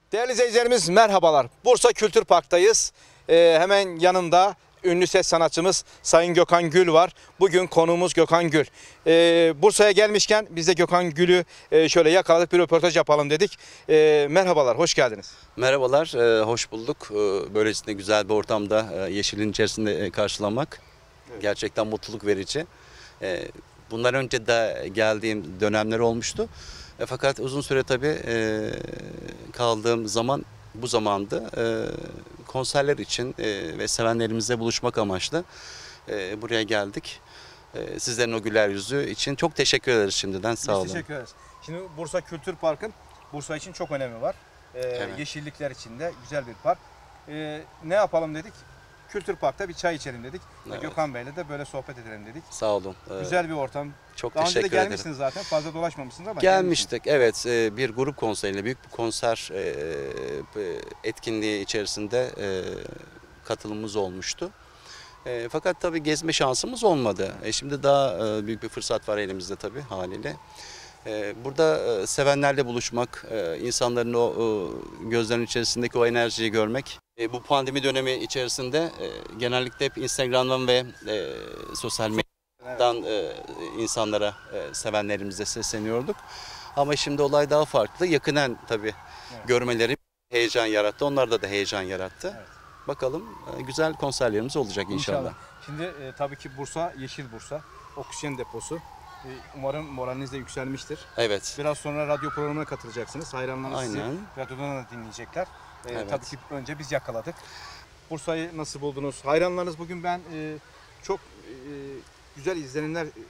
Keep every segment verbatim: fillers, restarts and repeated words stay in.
Değerli izleyicilerimiz merhabalar. Bursa Kültür Park'tayız. Ee, hemen yanımda ünlü ses sanatçımız Sayın Gökhan Gül var. Bugün konuğumuz Gökhan Gül. Ee, Bursa'ya gelmişken biz de Gökhan Gül'ü e, şöyle yakaladık, bir röportaj yapalım dedik. Ee, merhabalar, hoş geldiniz. Merhabalar, e, hoş bulduk. E, Böylesine güzel bir ortamda e, yeşilin içerisinde e, karşılamak Evet. gerçekten mutluluk verici. E, Bundan önce de geldiğim dönemler olmuştu. E, Fakat uzun süre tabii e, kaldığım zaman bu zamandı. E, Konserler için e, ve sevenlerimizle buluşmak amaçlı e, buraya geldik. E, Sizlerin o güler yüzü için çok teşekkür ederiz şimdiden. Sağ olun. Biz teşekkür ederiz. Şimdi Bursa Kültür Park'ın Bursa için çok önemi var. Ee, Evet. Yeşillikler içinde güzel bir park. Ee, ne yapalım dedik? Kültür Park'ta bir çay içelim dedik. Evet. Gökhan Bey'le de böyle sohbet edelim dedik. Sağ olun. E, Güzel bir ortam. Çok Daha önce de teşekkür ederim. gelmişsiniz zaten. Fazla dolaşmamışsınız ama Gelmiştik, evet. e, Bir grup konserine, büyük bir konser e, e, etkinliği içerisinde e, katılımımız olmuştu. E, Fakat tabii gezme şansımız olmadı. E, Şimdi daha e, büyük bir fırsat var elimizde tabii haliyle. E, Burada e, sevenlerle buluşmak, e, insanların o e, gözlerinin içerisindeki o enerjiyi görmek. E, Bu pandemi dönemi içerisinde e, genellikle hep Instagram'dan ve e, sosyal medyadan Dan e, insanlara, e, sevenlerimize sesleniyorduk. Ama şimdi olay daha farklı. Yakinen tabii Evet. görmeleri heyecan yarattı. Onlarda da heyecan yarattı. Evet. Bakalım e, güzel konserlerimiz olacak inşallah. İnşallah. Şimdi e, tabii ki Bursa, Yeşil Bursa, oksijen deposu. E, umarım moraliniz de yükselmiştir. Evet. Biraz sonra radyo programına katılacaksınız. Hayranlarınız sizi Aynen. radyodan da dinleyecekler. E, Evet. Tabii ki önce biz yakaladık. Bursa'yı nasıl buldunuz? Hayranlarınız bugün ben e, çok e, güzel izlenimler e,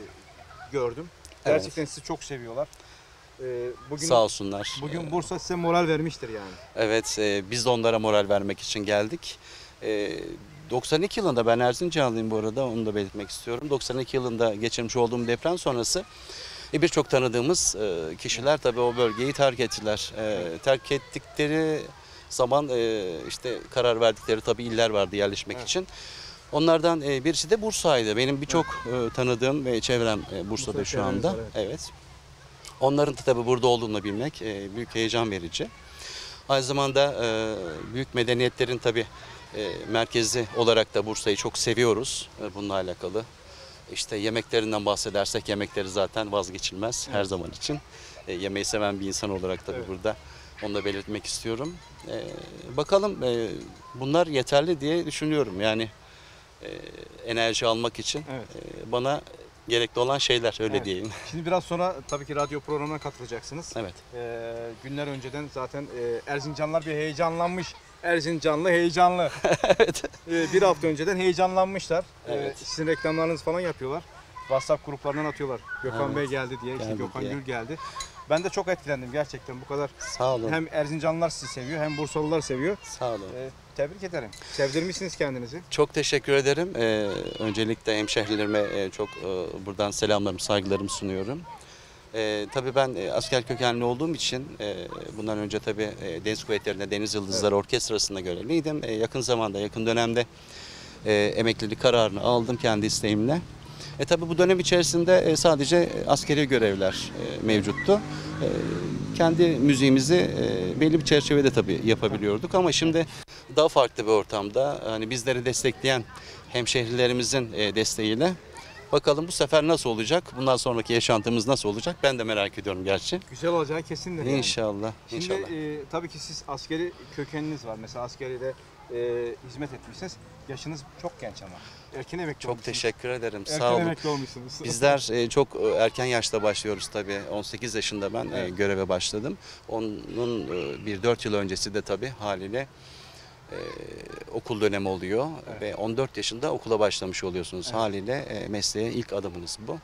gördüm. Evet. Gerçekten sizi çok seviyorlar. E, bugün Sağ olsunlar. Bugün E, Bursa size moral vermiştir yani. Evet, e, biz de onlara moral vermek için geldik. E, doksan iki yılında, ben Erzincanlıyım bu arada, onu da belirtmek istiyorum. doksan iki yılında geçirmiş olduğum deprem sonrası e, birçok tanıdığımız e, kişiler tabii o bölgeyi terk ettiler. E, terk ettikleri zaman e, işte karar verdikleri tabii iller vardı yerleşmek Evet. için. Onlardan e, birisi de Bursa'ydı. Benim birçok e, tanıdığım ve çevrem e, Bursa'da Bursa şu anda. çevreniz var, Evet. Onların da tabii burada olduğunu bilmek e, büyük heyecan verici. Aynı zamanda e, büyük medeniyetlerin tabii e, merkezi olarak da Bursa'yı çok seviyoruz e, bununla alakalı. İşte yemeklerinden bahsedersek, yemekleri zaten vazgeçilmez her zaman için. E, yemeği seven bir insan olarak tabii Evet. burada onu da belirtmek istiyorum. E, bakalım e, bunlar yeterli diye düşünüyorum. Yani e, enerji almak için Evet. e, bana gerekli olan şeyler, öyle Evet. diyeyim. Şimdi biraz sonra tabii ki radyo programına katılacaksınız. Evet. Ee, günler önceden zaten e, Erzincanlılar bir heyecanlanmış. Erzincanlı heyecanlı. Evet. Ee, bir hafta önceden heyecanlanmışlar. Ee, Evet. sizin reklamlarınızı falan yapıyorlar. WhatsApp gruplarından atıyorlar. Gökhan Evet. Bey geldi diye, işte Geldi Gökhan diye. Gül geldi. Ben de çok etkilendim gerçekten, bu kadar. Sağ olun. Hem Erzincanlılar sizi seviyor hem Bursalılar seviyor. Sağ olun. Ee, tebrik ederim. Sevdirmişsiniz kendinizi. Çok teşekkür ederim. Ee, öncelikle hemşehrilerime e, çok e, buradan selamlarımı, saygılarımı sunuyorum. E, tabii ben e, asker kökenli olduğum için e, bundan önce tabii e, Deniz Kuvvetleri'nde Deniz Yıldızları Orkestrası'nda görevliydim. E, yakın zamanda, yakın dönemde e, emeklilik kararını aldım kendi isteğimle. E tabii bu dönem içerisinde e, sadece askeri görevler e, mevcuttu. E, kendi müziğimizi e, belli bir çerçevede tabii yapabiliyorduk ama şimdi daha farklı bir ortamda, hani bizleri destekleyen hemşehrilerimizin e, desteğiyle bakalım bu sefer nasıl olacak? Bundan sonraki yaşantımız nasıl olacak? Ben de merak ediyorum gerçi. Güzel olacağı kesindir. yani. İnşallah. Şimdi İnşallah. e, tabii ki siz askeri kökeniniz var. Mesela askeride e, hizmet etmişsiniz. Yaşınız çok genç ama. Erken emekli Çok olmuşsunuz. teşekkür ederim. Erken Sağ olun. emekli olmuşsunuz. Bizler e, çok e, erken yaşta başlıyoruz tabii. on sekiz yaşında ben e, Evet. göreve başladım. Onun e, bir dört yıl öncesi de tabii haliyle e, okul dönemi oluyor. Evet. Ve on dört yaşında okula başlamış oluyorsunuz. Evet. Haliyle e, mesleğe ilk adımınız bu.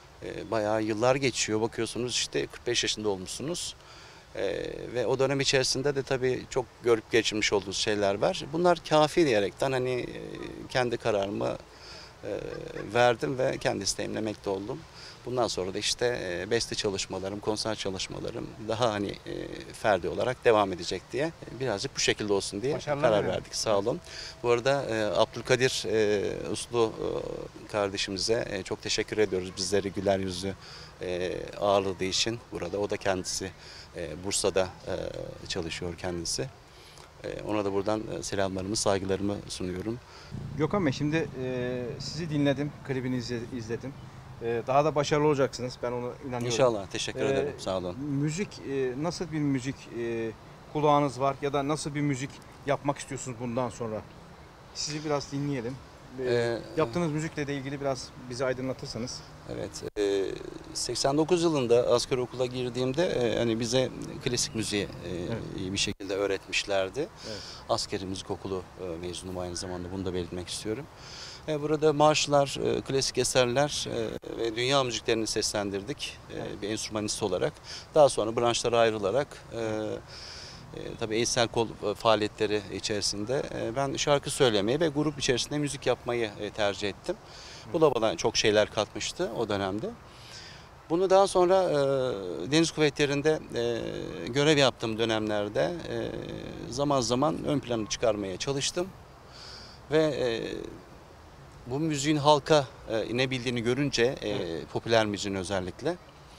E, bayağı yıllar geçiyor. Bakıyorsunuz işte kırk beş yaşında olmuşsunuz. E, ve o dönem içerisinde de tabii çok görüp geçirmiş olduğunuz şeyler var. Bunlar kafi diyerekten hani e, kendi kararımı e, verdim ve kendi isteğimle emekli oldum. Bundan sonra da işte e, beste çalışmalarım, konser çalışmalarım daha hani e, ferdi olarak devam edecek diye e, birazcık bu şekilde olsun diye Başarılar karar diliyorum. verdik. Sağ olun. Bu arada e, Abdülkadir e, Uslu e, kardeşimize e, çok teşekkür ediyoruz. Bizleri güler yüzlü e, ağırladığı için burada. O da kendisi e, Bursa'da e, çalışıyor kendisi. E, ona da buradan e, selamlarımı, saygılarımı sunuyorum. Gökhan Bey, şimdi e, sizi dinledim, klibini izledim. E, daha da başarılı olacaksınız, ben ona inanıyorum. İnşallah. Teşekkür Ee, ederim. Sağ olun. Müzik, e, nasıl bir müzik e, kulağınız var ya da nasıl bir müzik yapmak istiyorsunuz bundan sonra? Sizi biraz dinleyelim. E, Ee, yaptığınız müzikle de ilgili biraz bizi aydınlatırsanız. Evet, e, seksen dokuz yılında asker okula girdiğimde e, hani bize klasik müziği e, Evet. iyi bir şekilde öğretmişlerdi. Evet. Askeri müzik okulu e, mezunuyum aynı zamanda, bunu da belirtmek istiyorum. E, burada marşlar, e, klasik eserler e, ve dünya müziklerini seslendirdik e, Evet. bir enstrümanist olarak. Daha sonra branşlara ayrılarak e, e, tabii eğitsel kol e, faaliyetleri içerisinde e, ben şarkı söylemeyi ve grup içerisinde müzik yapmayı e, tercih ettim. Bu da bana çok şeyler katmıştı o dönemde. Bunu daha sonra e, Deniz Kuvvetleri'nde e, görev yaptığım dönemlerde e, zaman zaman ön plana çıkarmaya çalıştım. Ve e, bu müziğin halka e, inebildiğini görünce, e, popüler müziğin özellikle,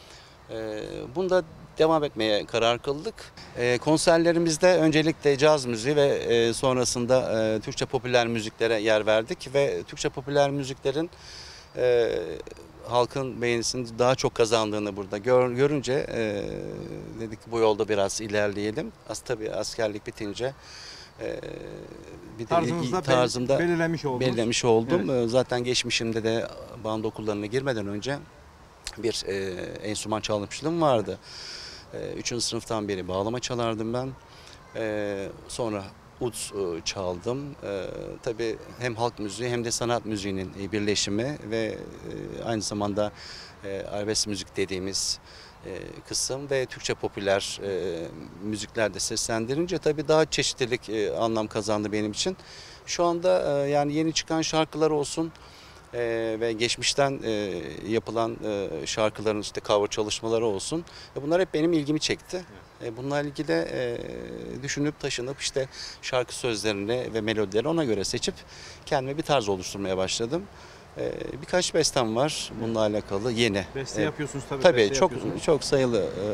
e, bunda devam etmeye karar kıldık. E, konserlerimizde öncelikle caz müziği ve e, sonrasında e, Türkçe popüler müziklere yer verdik ve Türkçe popüler müziklerin e, halkın beğenisini daha çok kazandığını burada gör, görünce e, dedik bu yolda biraz ilerleyelim. As tabii askerlik bitince e, bir de Tarzınızda bel- tarzımda belirlemiş oldunuz. belirlemiş oldum. Evet. E, Zaten geçmişimde de band okullarına girmeden önce bir e, enstrüman çalmışlığım vardı. E, üçüncü sınıftan beri bağlama çalardım ben. E, sonra ud e, çaldım. E, tabii hem halk müziği hem de sanat müziğinin e, birleşimi ve e, aynı zamanda e, arabesk müzik dediğimiz e, kısım ve Türkçe popüler e, müzikler de seslendirince tabii daha çeşitlilik e, anlam kazandı benim için. Şu anda e, yani yeni çıkan şarkılar olsun, Ee, ve geçmişten e, yapılan e, şarkıların işte cover çalışmaları olsun. E, bunlar hep benim ilgimi çekti. E, bununla ilgili de e, düşünüp taşınıp işte şarkı sözlerini ve melodileri ona göre seçip kendime bir tarz oluşturmaya başladım. E, birkaç bestem var bununla alakalı yeni. Beste E, yapıyorsunuz tabii. Tabii beste çok yapıyorsunuz. çok sayılı e,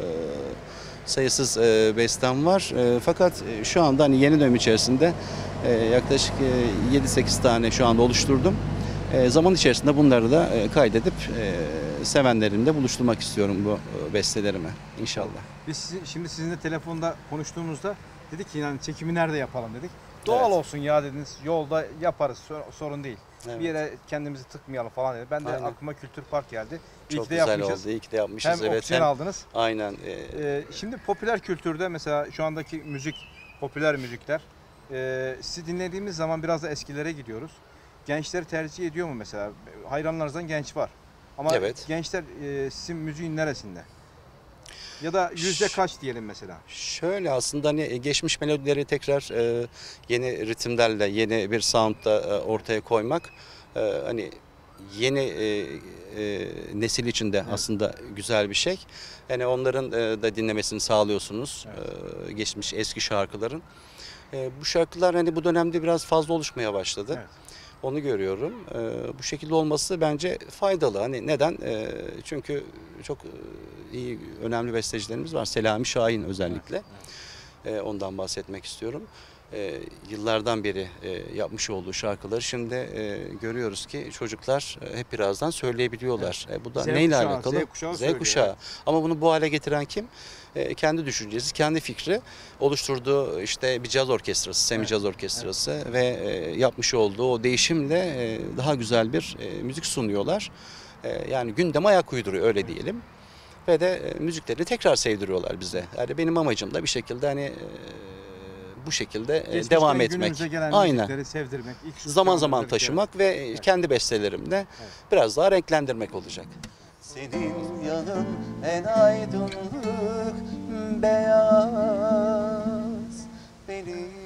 sayısız e, bestem var. E, fakat e, şu anda hani yeni dönem içerisinde e, yaklaşık e, yedi sekiz tane şu anda oluşturdum. E, zaman içerisinde bunları da e, kaydedip e, sevenlerimle buluşturmak istiyorum bu e, bestelerimi inşallah. Biz sizin, şimdi sizinle telefonda konuştuğumuzda dedik ki yani çekimi nerede yapalım dedik. Doğal Evet. olsun ya dediniz. Yolda yaparız, sor- sorun değil. Evet. Bir yere kendimizi tıkmayalım falan dedi. Ben de Aynen. aklıma Kültür Park geldi. İyi Çok ki de güzel yapmışız. oldu. İyi ki de yapmışız. Hem evet. oksijen Hem, aldınız. aynen. e, Ee, şimdi popüler kültürde mesela şu andaki müzik, popüler müzikler e, sizi dinlediğimiz zaman biraz da eskilere gidiyoruz. Gençleri tercih ediyor mu mesela? Hayranlarınızdan genç var. Ama Evet. gençler e, sizin müziğin neresinde? Ya da yüzde kaç diyelim mesela? Şöyle aslında hani geçmiş melodileri tekrar e, yeni ritimlerle, yeni bir soundla e, ortaya koymak e, hani yeni e, e, nesil için de aslında güzel bir şey. Yani onların e, da dinlemesini sağlıyorsunuz. E, geçmiş eski şarkıların. E, bu şarkılar hani bu dönemde biraz fazla oluşmaya başladı. Evet. Onu görüyorum. E, bu şekilde olması bence faydalı. Hani neden? E, çünkü çok e, iyi, önemli bestecilerimiz var. Selami Şahin özellikle. E, ondan bahsetmek istiyorum. E, yıllardan beri e, yapmış olduğu şarkıları şimdi e, görüyoruz ki çocuklar e, hep birazdan söyleyebiliyorlar. E, bu da Z neyle kuşağı, alakalı? Z kuşağı söylüyor, kuşağı. evet. Ama bunu bu hale getiren kim? E, kendi düşüncesi, kendi fikri oluşturduğu işte bir caz orkestrası, semi Evet. caz orkestrası ve e, yapmış olduğu o değişimle e, daha güzel bir e, müzik sunuyorlar. E, yani gündeme ayak uyduruyor öyle diyelim. Ve de e, müziklerini tekrar sevdiriyorlar bize. Yani benim amacım da bir şekilde hani e, bu şekilde e, Geçmişten devam etmek. günümüze gelen Aynen. müzikleri sevdirmek. ilk Zaman şu zaman anda taşımak ve kendi bestelerimle biraz daha renklendirmek olacak. Senin yanın en aydınlık beyaz, benim